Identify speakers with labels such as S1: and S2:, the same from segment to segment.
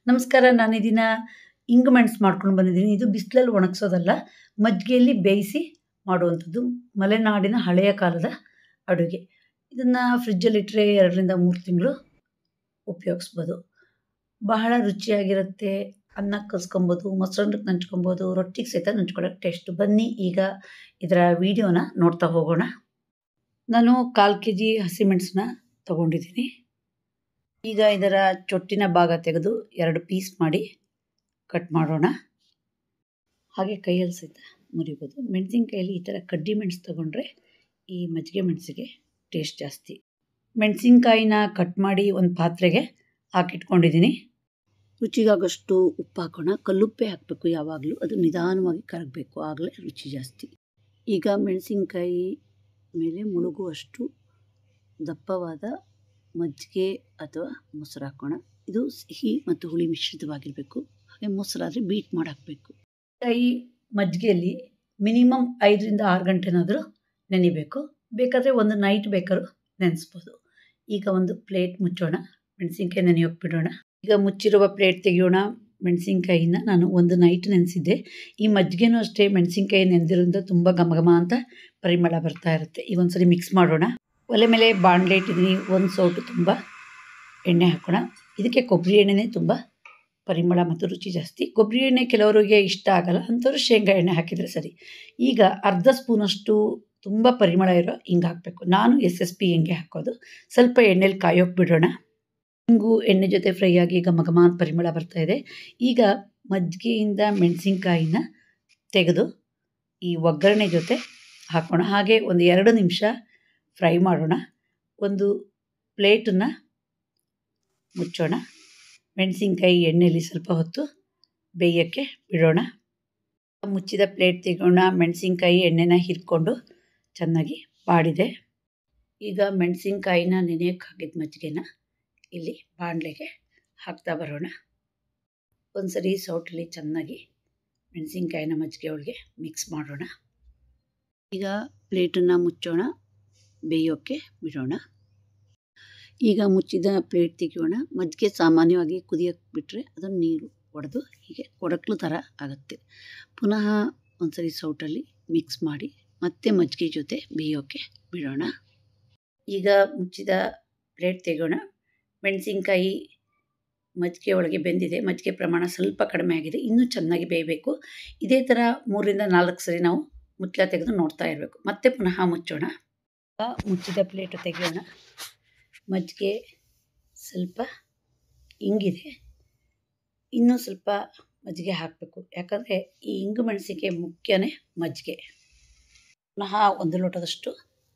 S1: ನಮಸ್ಕಾರ. ನಾನು ಈ ದಿನ ಇಂಗು ಮೆಣಸು ಮಾಡ್ಕೊಂಡು ಬಂದಿದ್ದೀನಿ. ಇದು ಬಿಸಿಲಲ್ಲಿ ಒಣಗಿಸೋದಲ್ಲ, ಮಜ್ಜಿಗೆಯಲ್ಲಿ ಬೇಯಿಸಿ ಮಾಡುವಂಥದ್ದು. ಮಲೆನಾಡಿನ ಹಳೆಯ ಕಾಲದ ಅಡುಗೆ. ಇದನ್ನು ಫ್ರಿಜ್ಜಲ್ಲಿಟ್ಟರೆ 2 ರಿಂದ 3 ತಿಂಗಳು ಉಪಯೋಗಿಸ್ಬೋದು. ಬಹಳ ರುಚಿಯಾಗಿರುತ್ತೆ. ಅನ್ನಕ್ಕೆ ಕಲ್ಸ್ಕೊಬೋದು, ಮೊಸರನ್ನಕ್ಕೆ ನಂಚ್ಕೊಬೋದು, ರೊಟ್ಟಿಗೆ ಸಹಿತ ನಂಚ್ಕೊಳ್ಳೋಕೆ ಟೇಸ್ಟು. ಬನ್ನಿ ಈಗ ಇದರ ವೀಡಿಯೋನ ನೋಡ್ತಾ ಹೋಗೋಣ. ನಾನು 1/4 kg ಹಸಿಮೆಣಸನ್ನ ತೊಗೊಂಡಿದ್ದೀನಿ. ಈಗ ಇದರ ಚೊಟ್ಟಿನ ಭಾಗ ತೆಗೆದು 2 ಪೀಸ್ ಮಾಡಿ ಕಟ್ ಮಾಡೋಣ. ಹಾಗೆ ಕೈಯಲ್ಲಿ ಸಹಿತ ಮುರಿಬೋದು. ಮೆಣಸಿನ್ಕಾಯಲ್ಲಿ ಈ ಥರ ಕಡ್ಡಿ ಮೆಣಸು ತೊಗೊಂಡ್ರೆ ಈ ಮಜ್ಜಿಗೆ ಮೆಣಸಿಗೆ ಟೇಸ್ಟ್ ಜಾಸ್ತಿ. ಮೆಣಸಿನ್ಕಾಯಿನ ಕಟ್ ಮಾಡಿ ಒಂದು ಪಾತ್ರೆಗೆ ಹಾಕಿಟ್ಕೊಂಡಿದ್ದೀನಿ. ರುಚಿಗಾಗಷ್ಟು ಉಪ್ಪು ಹಾಕೋಣ. ಕಲ್ಲುಪ್ಪೇ ಹಾಕಬೇಕು ಯಾವಾಗಲೂ. ಅದು ನಿಧಾನವಾಗಿ ಕರಗಬೇಕು, ಆಗಲೇ ರುಚಿ ಜಾಸ್ತಿ. ಈಗ ಮೆಣಸಿನ್ಕಾಯಿ ಮೇಲೆ ಮುಳುಗುವಷ್ಟು ದಪ್ಪವಾದ ಮಜ್ಜಿಗೆ ಅಥವಾ ಮೊಸರು ಹಾಕೋಣ. ಇದು ಸಿಹಿ ಮತ್ತು ಹುಳಿ ಮಿಶ್ರಿತವಾಗಿರಬೇಕು. ಹಾಗೆ ಮೊಸರಾದರೆ ಬೀಟ್ ಮಾಡಿ ಹಾಕಬೇಕು. ಈ ಮಜ್ಜಿಗೆಯಲ್ಲಿ ಮಿನಿಮಮ್ 5 ರಿಂದ 6 ಗಂಟೆನಾದರೂ ನೆನಿಬೇಕು. ಬೇಕಾದರೆ ಒಂದು ನೈಟ್ ಬೇಕಾದ್ರೂ ನೆನೆಸ್ಬೋದು. ಈಗ ಒಂದು ಪ್ಲೇಟ್ ಮುಚ್ಚೋಣ, ಮೆಣಸಿನ್ಕಾಯಿ ನೆನೆಯೋಕೆ ಬಿಡೋಣ. ಈಗ ಮುಚ್ಚಿರುವ ಪ್ಲೇಟ್ ತೆಗೆಯೋಣ. ಮೆಣಸಿನ್ಕಾಯಿನ ನಾನು ಒಂದು ನೈಟ್ ನೆನೆಸಿದ್ದೆ. ಈ ಮಜ್ಜಿಗೆನೂ ಅಷ್ಟೇ ಮೆಣಸಿನ್ಕಾಯಿ ನೆನೆದಿರೋದ್ರಿಂದ ತುಂಬ ಘಮ ಅಂತ ಪರಿಮಳ ಬರ್ತಾ ಇರುತ್ತೆ. ಈಗ ಒಂದ್ಸರಿ ಮಿಕ್ಸ್ ಮಾಡೋಣ. ಒಲೆ ಮೇಲೆ ಬಾಣಲೆ ಇಟ್ಟಿದ್ದೀನಿ. 1 ಸೌಟು ತುಂಬ ಎಣ್ಣೆ ಹಾಕೋಣ. ಇದಕ್ಕೆ ಕೊಬ್ಬರಿ ಎಣ್ಣೆನೇ ತುಂಬ ಪರಿಮಳ ಮತ್ತು ರುಚಿ ಜಾಸ್ತಿ. ಕೊಬ್ಬರಿ ಎಣ್ಣೆ ಕೆಲವರಿಗೆ ಇಷ್ಟ ಆಗಲ್ಲ, ಅಂಥವ್ರು ಶೇಂಗಾ ಎಣ್ಣೆ ಹಾಕಿದರೆ ಸರಿ. ಈಗ ಅರ್ಧ ಸ್ಪೂನಷ್ಟು ತುಂಬ ಪರಿಮಳ ಇರೋ ಹಿಂಗೆ ಹಾಕಬೇಕು. ನಾನು SSP ಹಿಂಗೆ ಹಾಕೋದು. ಸ್ವಲ್ಪ ಎಣ್ಣೆಲಿ ಕಾಯೋಕೆ ಬಿಡೋಣ. ಹಿಂಗು ಎಣ್ಣೆ ಜೊತೆ ಫ್ರೈ ಆಗಿ ಘಮ ಅಂತ ಪರಿಮಳ ಬರ್ತಾಯಿದೆ. ಈಗ ಮಜ್ಜಿಗೆಯಿಂದ ಮೆಣಸಿನ್ಕಾಯಿನ ತೆಗೆದು ಈ ಒಗ್ಗರಣೆ ಜೊತೆ ಹಾಕೋಣ. ಹಾಗೆ ಒಂದು 2 ನಿಮಿಷ ಫ್ರೈ ಮಾಡೋಣ. ಒಂದು ಪ್ಲೇಟನ್ನು ಮುಚ್ಚೋಣ. ಮೆಣಸಿನ್ಕಾಯಿ ಎಣ್ಣೆಯಲ್ಲಿ ಸ್ವಲ್ಪ ಹೊತ್ತು ಬೇಯೋಕ್ಕೆ ಬಿಡೋಣ. ಮುಚ್ಚಿದ ಪ್ಲೇಟ್ ತೆಗೋಣ. ಮೆಣಸಿನ್ಕಾಯಿ ಎಣ್ಣೆನ ಹೀರ್ಕೊಂಡು ಚೆನ್ನಾಗಿ ಬಾಡಿದೆ. ಈಗ ಮೆಣಸಿನ್ಕಾಯಿನ ನೆನೆಯೋಕ್ಕೆ ಹಾಕಿದ ಮಜ್ಜಿಗೆನ ಇಲ್ಲಿ ಬಾಣಲೆಗೆ ಹಾಕ್ತಾ ಬರೋಣ. ಒಂದು ಸರಿ ಸೌಟಲ್ಲಿ ಚೆನ್ನಾಗಿ ಮೆಣಸಿನ್ಕಾಯಿನ ಮಜ್ಜಿಗೆ ಒಳಗೆ ಮಿಕ್ಸ್ ಮಾಡೋಣ. ಈಗ ಪ್ಲೇಟನ್ನು ಮುಚ್ಚೋಣ, ಬೇಯೋಕ್ಕೆ ಬಿಡೋಣ. ಈಗ ಮುಚ್ಚಿದ ಪ್ಲೇಟ್ ತೆಗೆಯೋಣ. ಮಜ್ಜಿಗೆ ಸಾಮಾನ್ಯವಾಗಿ ಕುದಿಯೋಕ್ಕೆ ಬಿಟ್ಟರೆ ಅದನ್ನು ನೀರು ಒಡೆದು ಹೀಗೆ ಕೊಡಕ್ಲು ಥರ ಆಗುತ್ತೆ. ಪುನಃ ಒಂದ್ಸರಿ ಸೌಟಲ್ಲಿ ಮಿಕ್ಸ್ ಮಾಡಿ ಮತ್ತೆ ಮಜ್ಜಿಗೆ ಜೊತೆ ಬೇಯೋಕ್ಕೆ ಬಿಡೋಣ. ಈಗ ಮುಚ್ಚಿದ ಪ್ಲೇಟ್ ತೆಗೆಯೋಣ. ಮೆಣಸಿನ್ಕಾಯಿ ಮಜ್ಜಿಗೆ ಒಳಗೆ ಬೆಂದಿದೆ. ಮಜ್ಜಿಗೆ ಪ್ರಮಾಣ ಸ್ವಲ್ಪ ಕಡಿಮೆ ಆಗಿದೆ. ಇನ್ನೂ ಚೆನ್ನಾಗಿ ಬೇಯಬೇಕು. ಇದೇ ಥರ 3 ರಿಂದ 4 ಸರಿ ನಾವು ಮುಚ್ಚಳ ತೆಗೆದು ನೋಡ್ತಾ ಇರಬೇಕು. ಮತ್ತೆ ಪುನಃ ಮುಚ್ಚೋಣ. ಮುಚ್ಚಿದ ಪ್ಲೇಟು ತೆಗೆಯೋಣ. ಮಜ್ಜಿಗೆ ಸ್ವಲ್ಪ ಇಂಗಿದೆ. ಇನ್ನೂ ಸ್ವಲ್ಪ ಮಜ್ಜಿಗೆ ಹಾಕಬೇಕು. ಯಾಕಂದರೆ ಈ ಇಂಗು ಮೆಣಸಿಗೆ ಮುಖ್ಯನೇ ಮಜ್ಜಿಗೆ. ಪುನಃ 1 ಲೋಟದಷ್ಟು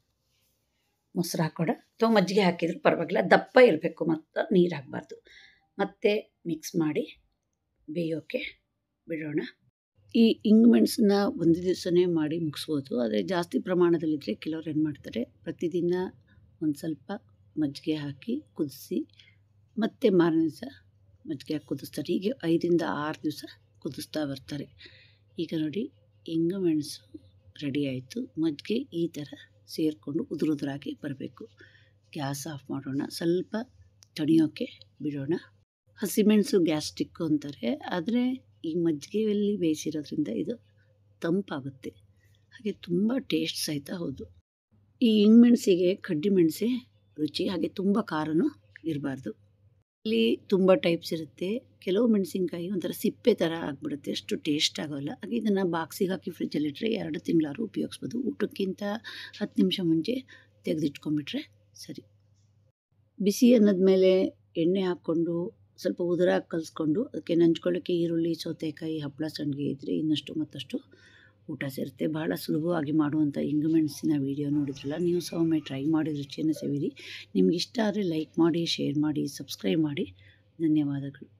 S1: ಮೊಸರು ಹಾಕೋಣ. ಅಥವಾ ಮಜ್ಜಿಗೆ ಹಾಕಿದರೂ ಪರವಾಗಿಲ್ಲ, ದಪ್ಪ ಇರಬೇಕು ಮತ್ತು ನೀರು ಹಾಕಬಾರ್ದು. ಮತ್ತೆ ಮಿಕ್ಸ್ ಮಾಡಿ ಬೇಯೋಕ್ಕೆ ಬಿಡೋಣ. ಈ ಇಂಗು ಮೆಣಸನ್ನ ಒಂದು ದಿವಸನೇ ಮಾಡಿ ಮುಗಿಸ್ಬೋದು. ಆದರೆ ಜಾಸ್ತಿ ಪ್ರಮಾಣದಲ್ಲಿದ್ದರೆ ಕೆಲವ್ರು ಏನು ಮಾಡ್ತಾರೆ, ಪ್ರತಿದಿನ ಒಂದು ಸ್ವಲ್ಪ ಮಜ್ಜಿಗೆ ಹಾಕಿ ಕುದಿಸಿ ಮತ್ತೆ ಮಾರನೇ ದಿವಸ ಮಜ್ಜಿಗೆ ಹಾಕಿ ಕುದಿಸ್ತಾರೆ. ಹೀಗೆ 5 ರಿಂದ 6 ದಿವಸ ಕುದಿಸ್ತಾ ಬರ್ತಾರೆ. ಈಗ ನೋಡಿ, ಇಂಗು ಮೆಣಸು ರೆಡಿ ಆಯಿತು. ಮಜ್ಜಿಗೆ ಈ ಥರ ಸೇರಿಕೊಂಡು ಉದುರಾಗಿ ಬರಬೇಕು. ಗ್ಯಾಸ್ ಆಫ್ ಮಾಡೋಣ. ಸ್ವಲ್ಪ ತಣಿಯೋಕ್ಕೆ ಬಿಡೋಣ. ಹಸಿಮೆಣಸು ಗ್ಯಾಸ್ಟ್ರಿಕ್ಕು ಅಂತಾರೆ, ಆದರೆ ಈ ಮಜ್ಜಿಗೆಯಲ್ಲಿ ಬೇಯಿಸಿರೋದ್ರಿಂದ ಇದು ತಂಪಾಗುತ್ತೆ. ಹಾಗೆ ತುಂಬ ಟೇಸ್ಟ್ ಸಹಿತ ಹೌದು. ಈ ಇಂಗು ಮೆಣಸಿಗೆ ಕಡ್ಡಿ ಮೆಣಸೆ ರುಚಿ. ಹಾಗೆ ತುಂಬ ಖಾರನೂ ಇರಬಾರ್ದು. ಇಲ್ಲಿ ತುಂಬ ಟೈಪ್ಸ್ ಇರುತ್ತೆ. ಕೆಲವು ಮೆಣಸಿನ್ಕಾಯಿ ಒಂಥರ ಸಿಪ್ಪೆ ಥರ ಆಗಿಬಿಡುತ್ತೆ, ಅಷ್ಟು ಟೇಸ್ಟ್ ಆಗೋಲ್ಲ. ಹಾಗೆ ಇದನ್ನು ಬಾಕ್ಸಿಗೆ ಹಾಕಿ ಫ್ರಿಜ್ಜಲ್ಲಿಟ್ಟರೆ 2 ತಿಂಗಳಾದ್ರೂ ಉಪಯೋಗಿಸ್ಬೋದು. ಊಟಕ್ಕಿಂತ 10 ನಿಮಿಷ ಮುಂಚೆ ತೆಗೆದಿಟ್ಕೊಂಡ್ಬಿಟ್ರೆ ಸರಿ. ಬಿಸಿ ಅನ್ನದ ಮೇಲೆ ಎಣ್ಣೆ ಹಾಕ್ಕೊಂಡು ಸ್ವಲ್ಪ ಉದುರಾಗಿ ಕಲಿಸ್ಕೊಂಡು ಅದಕ್ಕೆ ನಂಚ್ಕೊಳ್ಳೋಕ್ಕೆ ಈರುಳ್ಳಿ, ಸೌತೆಕಾಯಿ, ಹಪ್ಪಳ, ಸಂಡಿಗೆ ಇದ್ದರೆ ಇನ್ನಷ್ಟು ಮತ್ತಷ್ಟು ಊಟ ಸೇರುತ್ತೆ. ಬಹಳ ಸುಲಭವಾಗಿ ಮಾಡುವಂಥ ಇಂಗು ಮೆಣಸಿನ ವೀಡಿಯೋ ನೋಡಿದ್ರಲ್ಲ, ನೀವು ಸಹ ಒಮ್ಮೆ ಟ್ರೈ ಮಾಡಿ ರುಚಿಯನ್ನು ಸವಿರಿ. ನಿಮ್ಗೆ ಇಷ್ಟ ಆದರೆ ಲೈಕ್ ಮಾಡಿ, ಶೇರ್ ಮಾಡಿ, ಸಬ್ಸ್ಕ್ರೈಬ್ ಮಾಡಿ. ಧನ್ಯವಾದಗಳು.